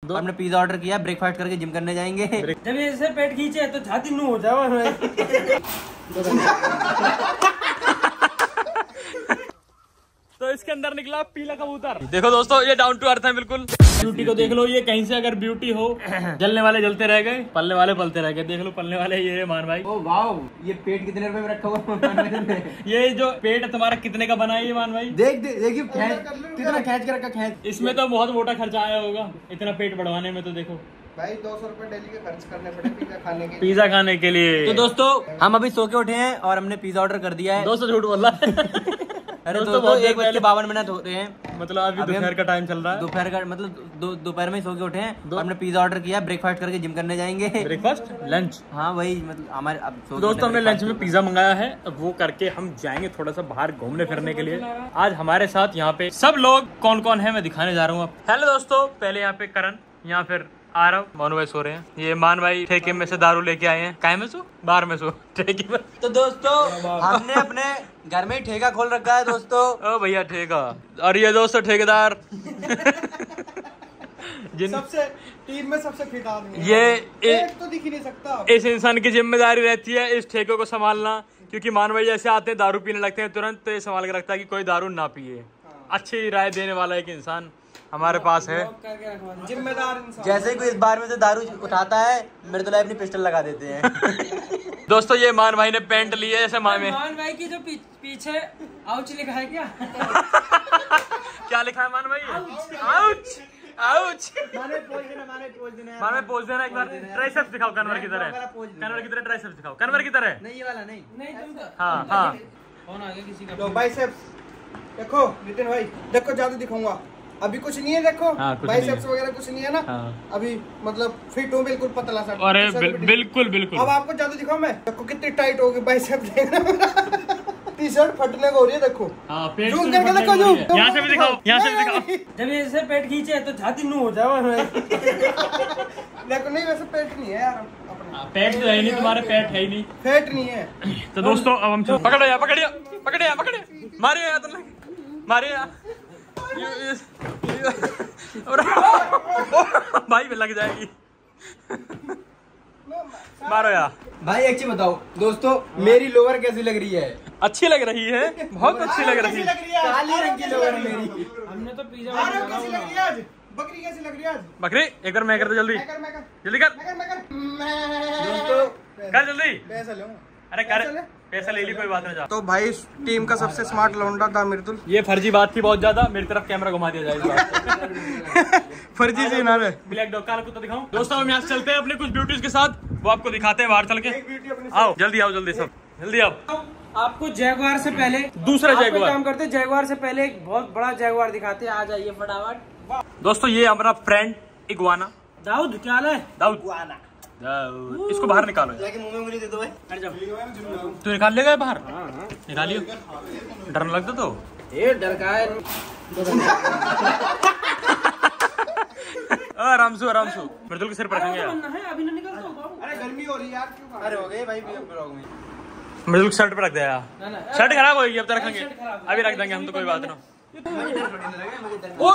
हमने pizza order किया, breakfast करके जिम करने जाएंगे। जब ऐसे पेट खींचे तो छाती नू हो जाओ। तो इसके अंदर निकला पीला कबूतर। देखो दोस्तों, ये डाउन टू अर्थ है बिल्कुल। ब्यूटी को देख लो, ये कहीं से अगर ब्यूटी हो, जलने वाले जलते रह गए, पलने वाले पलते रह गए। देख लो पलने वाले ये मान भाई। ओ वाओ, ये पेट कितने रुपए में रखा हुआ? ये जो पेट है तुम्हारा कितने का बना है ये मान भाई? देखिए कितना खींच के रखा, खींच। इसमें तो बहुत मोटा खर्चा आया होगा इतना पेट बढ़वाने में। तो देखो भाई 200 रुपए डेली के खर्च करने पड़े पिज्जा खाने के लिए। तो दोस्तों हम अभी सो के उठे हैं और हमने पिज्जा ऑर्डर कर दिया है। दोस्तों झूठ बोल रहा है। अरे दोस्तों 1:52 हो रहे हैं। मतलब अभी दोपहर का टाइम चल रहा है। दोपहर का मतलब दोपहर में सो के उठे हैं। हमने पिज्जा ऑर्डर किया, ब्रेकफास्ट करके जिम करने जाएंगे। ब्रेकफास्ट लंच, हाँ वही मतलब हमारे। अब दोस्तों हमने लंच में पिज्जा मंगाया है, अब वो करके हम जाएंगे थोड़ा सा बाहर घूमने फिरने के लिए। आज हमारे साथ यहाँ पे सब लोग कौन कौन है मैं दिखाने जा रहा हूँ। हेलो दोस्तों, पहले यहाँ पे करण, यहाँ फिर आरव, मोनू भाई सो रहे हैं। ये मान भाई ठेके में से दारू लेके आए हैं। काय में सो, बाहर में सो, ठेके में। तो दोस्तों हमने अपने घर में ही ठेका खोल रखा है दोस्तों। ओ भैया ठेका, और ये दोस्तों ठेकेदार। सबसे टीम में सबसे फिट आदमी ये तो दिख ही नहीं सकता। इस इंसान की जिम्मेदारी रहती है इस ठेके को संभालना, क्योंकि मान भाई जैसे आते हैं दारू पीने लगते हैं तुरंत, तो ये संभाल के रखता है कि कोई दारू ना पिए। अच्छी राय देने वाला एक इंसान हमारे पास है, जिम्मेदार इंसान। जैसे ही कोई इस बार में से दारू उठाता है, मेरे तो अपनी पिस्टल लगा देते हैं। दोस्तों ये मान भाई ने पेंट ली है जैसे मान भाई की जो पीछे आउच लिखा है क्या? क्या लिखा है मान भाई? Ouch ouch. माने पोज देना एक बार। ट्राइसेप्स दिखाओ कन्वर की तरह, कन्वर की तरह ट्राइसेप्स दिखाओ, कन्वर की तरह। नहीं ये वाला नहीं तुम तो। हाँ हाँ कौन आ गया किसी का? तो बाइसेप्स देखो नितिन भाई, देखो ज्यादा दिखाऊंगा। अभी कुछ नहीं है, देखो बाइसेप्स वगैरह कुछ नहीं है ना। अभी मतलब फिट हूँ बिल्कुल, पतला सा। अरे बिल्कुल बिल्कुल। अब आपको ज्यादा दिखाऊं मैं, देखो कितनी टाइट होगी बाइसेप्स। देखना टी शर्ट फटने को हो रही है, देखो। जूम करके देखो, जूम। यहाँ से भी दिखाओ, यहाँ से भी दिखाओ। जब ऐसे पेट खींचे तो छाती नू हो जाओ। देखो नहीं, वैसे पेट नहीं है यार अपना। पेट तो है नहीं तुम्हारे, पेट है ही नहीं, पेट नहीं है। तो दोस्तों अब हम पकड़ो, पकड़िए, मारिए मारिए भाई लग जाएगी। मारो यार भाई। एक चीज बताओ दोस्तों, मेरी लोअर कैसी लग रही है? अच्छी लग रही है, बहुत अच्छी लग रही है। काली रंग की लोअर मेरी। हमने तो पिज्जा कैसी लग रही है आज? बकरी कैसी लग रही है आज? बकरी एक बार मैं कर दो, जल्दी जल्दी कर दोस्तों कर जल्दी। पैसा लूं? अरे कर, पैसा ले ली, कोई बात नहीं। जा तो भाई टीम का सबसे स्मार्ट लौंडा था मृदुल। ये फर्जी बात थी बहुत ज्यादा, मेरी तरफ कैमरा घुमा दिया जाए। फर्जी से ना रे। ब्लैक डॉग काला कुत्ता दिखाऊं। दोस्तों हम यहाँ से चलते हैं अपने कुछ ब्यूटीज के साथ, वो आपको दिखाते हैं बाहर चल के। आओ जल्दी, आओ जल्दी, सब जल्दी आओ। आपको जैगवार से पहले दूसरा जैगवार काम करते, जैगवार से पहले एक बहुत बड़ा जैगवार दिखाते हैं। आ जाइए फटाफट। दोस्तों ये हमारा फ्रेंड इगुआना दाऊद, क्या हाल है? दाऊद, इसको बाहर निकालो। जाके मुंह में उंगली दे दो भाई। हट जाओ। तू निकाल लेगा बाहर? निकालियो, डर न लगता तो। ये डर का है। आराम से मृदुल के सिर पर रखेंगे यार। अभी ना निकल दो। अरे गर्मी हो रही है यार, क्यों? अरे हो गए भाई ब्लॉग में। मृदुल शर्ट पे रख दे यार, शर्ट खराब होगी, अब तो रखेंगे, अभी रख देंगे हम, तो कोई बात ना। ओ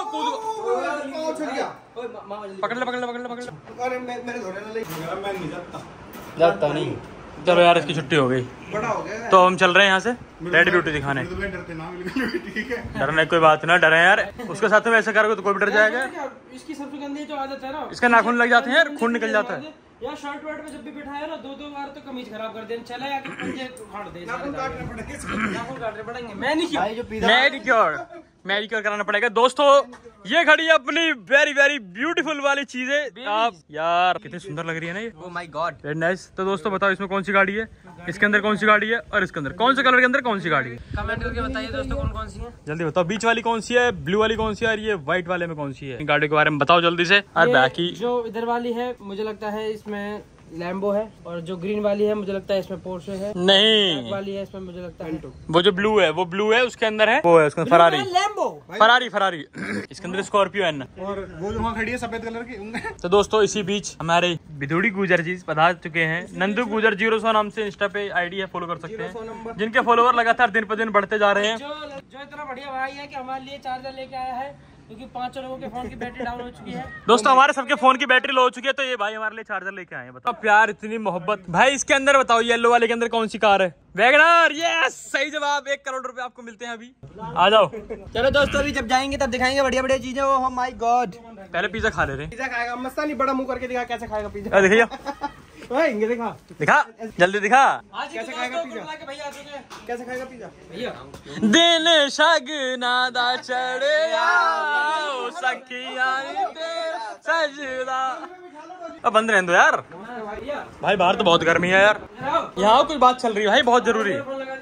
पकड़ ले। अरे मेरे धोने ना ले। मैं नहीं जाता नहीं। चलो यार इसकी छुट्टी हो गई, बड़ा हो गया। तो हम चल रहे हैं यहाँ से रेड ब्यूटी दिखाने। डरने कोई बात ना, डरे यार, उसके साथ में ऐसे करोगे तो कोई भी डर जाएगा। इसकी सबसे गंदी जो आदत है ना, इसका नाखून लग जाते हैं यार, खून निकल जाता है। यार शर्ट वर्ट में जब भी बिठाया ना, दो बार तो कमीज खराब कर दे, चला या पंजे उखाड़ दे। नाखून काटने पड़ेंगे। मैं नहीं किया, मैनिक्योर कराना पड़ेगा। दोस्तों ये घड़ी है अपनी वेरी वेरी ब्यूटीफुल वाली चीजें। आप यार कितनी सुंदर लग रही है ना ये। Oh my god, very nice. तो दोस्तों बताओ इसमें कौन सी गाड़ी है, इसके अंदर कौन सी गाड़ी है, और इसके अंदर कौन से कलर के अंदर कौन सी गाड़ी है? कमेंट करके बताइए दोस्तों कौन कौन सी है। जल्दी बताओ, बीच वाली कौन सी है, ब्लू वाली कौन सी है, और ये व्हाइट वाले में कौन सी है? गाड़ी के बारे में बताओ जल्दी से। और बाकी जो इधर वाली है मुझे लगता है इसमें लैम्बो है, और जो ग्रीन वाली है मुझे लगता है इसमें पोर्शे है। नहीं, वाली है इसमें मुझे लगता है वो जो ब्लू है वो ब्लू है, उसके अंदर है वो है उसके फरारी, लैम्बो, फरारी इसके अंदर स्कॉर्पियो है। और वो जो वहाँ खड़ी है सफेद कलर की। तो दोस्तों इसी बीच हमारे बिधुड़ी गुजर जी पधार चुके हैं। नंदू गुजर 01 नाम से इंस्टा पे आईडी है, फॉलो कर सकते हैं, जिनके फॉलोवर लगातार दिन पर दिन बढ़ते जा रहे हैं। जो इतना बढ़िया भाई है कि हमारे लिए चार्जर लेके आया है। क्योंकि 5 लोगों के फोन की बैटरी डाउन हो चुकी है। दोस्तों हमारे सबके फोन की बैटरी लो हो चुकी है, तो ये भाई हमारे लिए चार्जर लेके आए हैं। बताओ प्यार, इतनी मोहब्बत। भाई इसके अंदर बताओ, येलो वाले के अंदर कौन सी कार है? वैगनर। यस, सही जवाब। 1 करोड़ रुपए आपको मिलते हैं अभी। आ जाओ। चलो दोस्तों, अभी जब जाएंगे तब दिखाएंगे बढ़िया बढ़िया चीजें। ओह माय गॉड, पहले पिज्जा खा ले रहे। पिज्जा खाएगा मस्तानी, बड़ा मुंह करके दिखा कैसे खाएगा पिज्जा। देखिए दिखा दिखा, जल्दी दिखा। कैसे खाएगा पिज्जा, कैसे खाएगा पिज्जा भैया। दिन शगनादा चढ़े आओ सखिया सजदा। अब बंद रहने दो यार भाई, बाहर तो बहुत गर्मी है यार। यहाँ कुछ बात चल रही है भाई, बहुत जरूरी।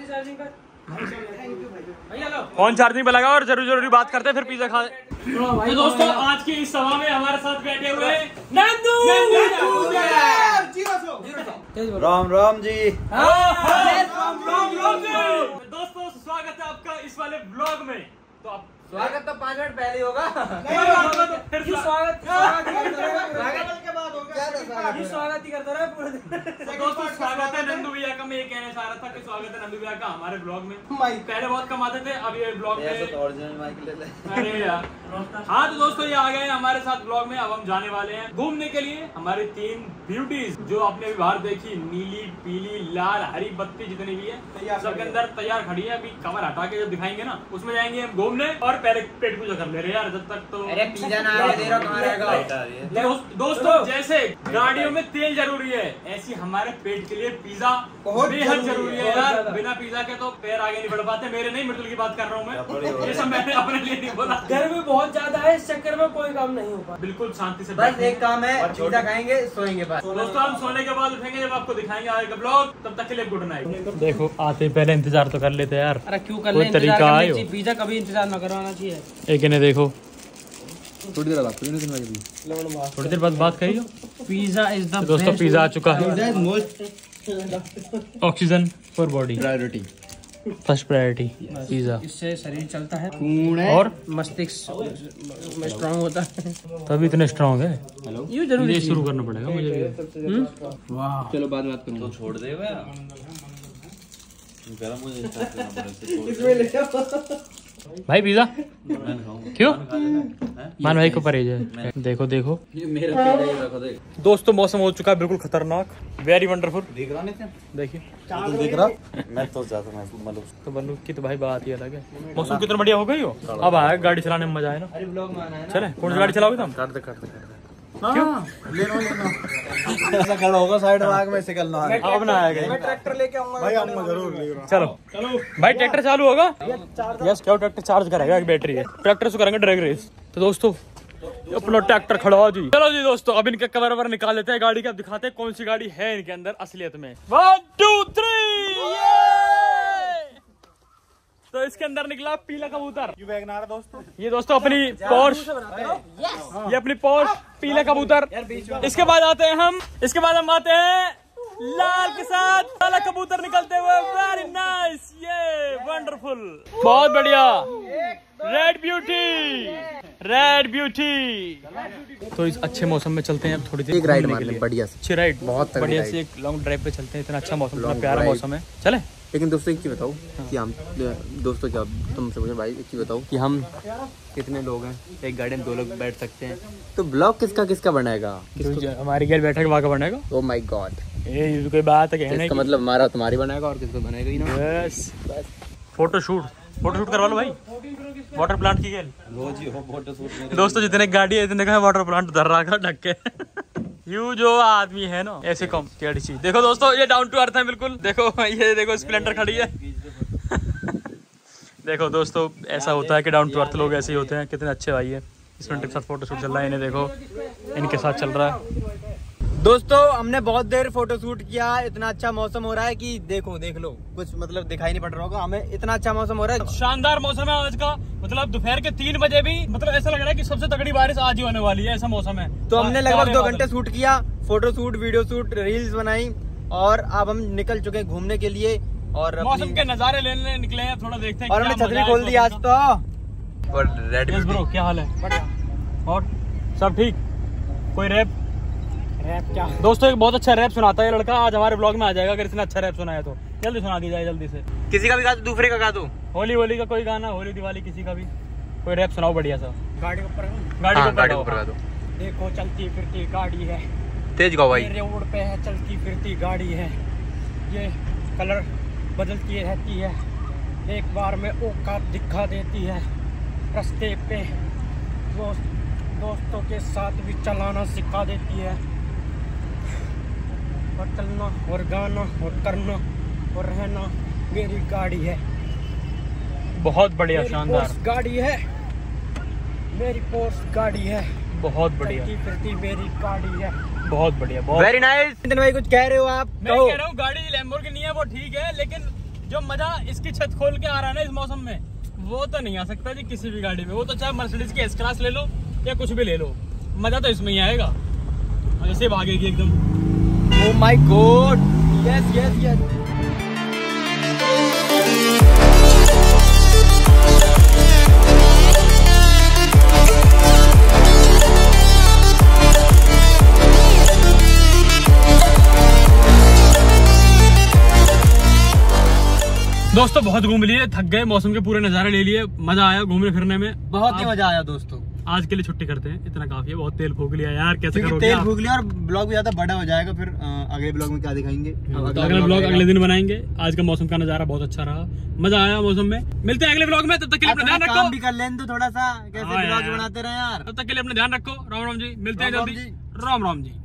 फोन चार्जिंग पे लगा और जरूरी बात करते हैं, फिर पिज्जा खा। तो दोस्तों आज की इस सभा में हमारे साथ बैठे हुए नंदू। राम राम जी। दोस्तों स्वागत है आपका इस वाले ब्लॉग में। तो आप स्वागत तो 5 मिनट पहले होगा। फिर स्वागत ही करता रहा पूरे दिन। दोस्तों स्वागत है नंदू भैया का। मैं ये कहना चाह रहा था कि स्वागत है नंदू भैया का हमारे ब्लॉग में। पहले बहुत कम आते थे, अब ये ब्लॉग में अरे यार। हाँ तो दोस्तों ये आ गए हमारे साथ ब्लॉग में। अब हम जाने वाले हैं घूमने के लिए। हमारी 3 ब्यूटीज जो आपने अभी बाहर देखी, नीली पीली लाल हरी बत्ती जितनी भी है, सबके अंदर तैयार खड़ी है। अभी कवर हटा के जब दिखाएंगे ना, उसमें जाएंगे हम घूमने। और पहले पेट पूजा कर ले रहे यार, जब तक तो पिज्जा ना दे रहा कहाँ रहेगा। दोस्तों जैसे गाड़ियों में तेल जरूरी है, ऐसी हमारे पेट के लिए पिज्जा बेहद जरूरी है यार। बिना पिज्जा के तो पैर आगे नहीं बढ़ पाते। मेरे नहीं, मृदुल की बात कर रहा हूँ मैं। ये सब मैंने अपने लिए नहीं बोला। गर्मी बहुत ज्यादा है, इस चक्कर में कोई काम नहीं हो पा। बिल्कुल शांति से बस एक काम है, पिज्जा खाएंगे सोएंगे बस। दोस्तों हम सोने के बाद उठेंगे जब आपको दिखाएंगे आगे का ब्लॉग। तब तक के लिए गुड नाइट। देखो आते पहले इंतजार तो कर लेते यार। अरे क्यों कर ले, इंतजार करना चाहिए। पिज्जा कभी इंतजार न करवाना चाहिए। एक ने देखो थोड़ी देर बाद थोड़ी देर बाद बात करियो। पिज्जा इज द दोस्तों पिज्जा आ चुका है। Most oxygen for body priority, first priority pizza. इससे शरीर चलता है और मस्तिष्क स्ट्रांग होता है। तभी इतने स्ट्रांग है। ये जरूरी ये शुरू करना पड़ेगा मुझे भी। वाह चलो बाद में बात करूँगा। तो छोड़ दे भैया, गरम मुझे इसमें ले जाओ भाई पिज्जा क्यों? मान मान भाई को परहेज है। देखो देखो ये मेरा पेड़ है, रखो देख। दोस्तों मौसम हो चुका है बिल्कुल खतरनाक, वेरी वंडरफुल। देख रहा नहीं देखिए देख रहा मैं तो ज्यादा मैं मतलब तो बल्लू की तो भाई बात ही अलग है। मौसम कितना बढ़िया हो गई हो। अब आया गाड़ी चलाने में मजा आए ना। चले कौन सी गाड़ी चलाओगे तुम? काट दे ऐसा खड़ा होगा साइड भाग में से करना है। अब ना आएगा मैं ट्रैक्टर लेके आऊंगा भाई, आऊंगा जरूर लेकर। चलो भाई ट्रैक्टर चालू होगा। यस क्या ट्रैक्टर चार्ज करेगा एक बैटरी है। ट्रैक्टर से करेंगे ड्रैग रेस। तो दोस्तों अपना ट्रैक्टर खड़ा हो जी। चलो जी दोस्तों अब इनके कवर वर निकाल लेते हैं गाड़ी का, दिखाते हैं कौन सी गाड़ी है इनके अंदर असलियत में। 1 2 3 तो इसके अंदर निकला पीला कबूतर। ये वैगनआर दोस्तों, ये दोस्तों अपनी पोर्श, ये अपनी पोर्श पीला कबूतर। इसके बाद आते हैं हम आते हैं लाल के साथ काला कबूतर निकलते हुए। वेरी नाइस, ये वंडरफुल, बहुत बढ़िया। Red beauty. तो इस अच्छे मौसम में चलते हैं अब थोड़ी देर एक राइड घूमने मार के ले, लिए। बढ़िया से। अच्छी राइड, बहुत तगड़ी बढ़िया राइड। से एक लॉन्ग ड्राइव पे चलते हैं। इतना अच्छा मौसम, इतना लॉन्ग प्यारा ड्राइव। मौसम है। चले लेकिन दोस्तों एक चीज बताओ कि हम दोस्तों क्या तुमसे पूछे भाई, एक चीज बताओ कि हम कितने लोग हैं? एक गाड़ी में 2 लोग बैठ सकते हैं, तो ब्लॉग किसका बनाएगा? हमारी गैर बैठक वहाँ का बनेगा। ओ माय गॉड, ये कोई बात है कहने इसका की। मतलब हमारा तुम्हारी बनाएगा और किसको बनाएगा ही ना। बस फोटोशूट करवा लो भाई, वाटर प्लांट की गेल। दोस्तों जितने गाड़ी है इतने का वाटर प्लांट धर रहा ढक के। यू जो आदमी है ना ऐसे कम टेढ़ी चीज। देखो दोस्तों ये डाउन टू अर्थ है बिल्कुल। देखो ये देखो स्प्लेंडर खड़ी है। देखो दोस्तों ऐसा होता है कि डाउन टू अर्थ लोग ऐसे ही होते हैं। कितने अच्छे भाई है। स्प्लेंडर के साथ फोटोशूट चल रहा है, इन्हें देखो इनके साथ चल रहा है। दोस्तों हमने बहुत देर फोटो शूट किया, इतना अच्छा मौसम हो रहा है कि देख लो कुछ मतलब दिखाई नहीं पड़ रहा होगा हमें, इतना अच्छा मौसम हो रहा है। शानदार मौसम है आज का। मतलब दोपहर के 3 बजे भी मतलब ऐसा लग रहा है कि सबसे तगड़ी बारिश आज ही होने वाली है, ऐसा मौसम है। तो हमने लगभग 2 घंटे शूट किया, photo shoot, video shoot, reels बनाई और अब हम निकल चुके हैं घूमने के लिए। और मौसम के नजारे लेने निकले हैं, थोड़ा देखते हैं। और हमने छतरी खोल दी आज तो। और रेड ब्रो क्या हाल है? और सब ठीक? कोई रैप क्या दोस्तों? एक बहुत अच्छा रैप सुनाता है लड़का, आज हमारे ब्लॉग में आ जाएगा। अगर इतना अच्छा रैप सुनाया तो जल्दी सुना दी जाए, जल्दी से। किसी का भी गा दो, दूसरे का गा दो। होली का कोई गाना, होली दिवाली किसी का भी। कोई रैप सुनाओ बढ़िया सा। गाड़ी ऊपर गाड़ी हाँ, गाड़ी को ऊपर ऊपर कर दो। देखो चलती फिरती गाड़ी है, तेज गाओ भाई। ये रोड पे है चलती फिरती गाड़ी है, ये कलर बदलती रहती है, एक बार में औकात दिखा देती है, रास्ते पे दोस्तों के साथ भी चलाना सिखा देती है, और चलना और गाना और करना और रहना मेरी गाड़ी है। बहुत बढ़िया, मेरी शानदार, पोर्स गाड़ी है, मेरी पोर्स गाड़ी है, बहुत बढ़िया, चलती फिरती मेरी गाड़ी है। बहुत बढ़िया, बहुत। Very nice. नितिन भाई कुछ कह रहे हो आप? मैं कह रहा हूँ गाड़ी लैम्बोर्गिनी है वो ठीक है, लेकिन जो मजा इसकी छत खोल के आ रहा है ना इस मौसम में, वो तो नहीं आ सकता जी किसी भी गाड़ी में। वो तो चाहे मर्सिडीज की एस क्लास ले लो या कुछ भी ले लो, मजा तो इसमें ही आएगा। ऐसे भागेगी एकदम। Oh my god, yes yes yes. दोस्तों बहुत घूम लिए, थक गए, मौसम के पूरे नज़ारे ले लिए, मजा आया घूमने फिरने में, बहुत ही मजा आया दोस्तों। आज के लिए छुट्टी करते हैं, इतना काफी है। बहुत तेल फूक लिया यार, कैसे क्योंकि करोगे तेल आप? फूक लिया और ब्लॉग भी ज्यादा बड़ा हो जाएगा, फिर अगले ब्लॉग में क्या दिखाएंगे। अगला ब्लॉग अगले दिन बनाएंगे। आज का मौसम का नजारा बहुत अच्छा रहा, मजा आया मौसम में। मिलते हैं अगले ब्लॉग में, तब तक के लिए अपना ध्यान रखो। काम भी कर लें तो थोड़ा सा, कैसे हाँ ब्लॉग यार। बनाते रहे यार। तब तक के लिए अपना ध्यान रखो। राम राम जी, मिलते हैं राम राम जल्दी। जी। राम राम जी।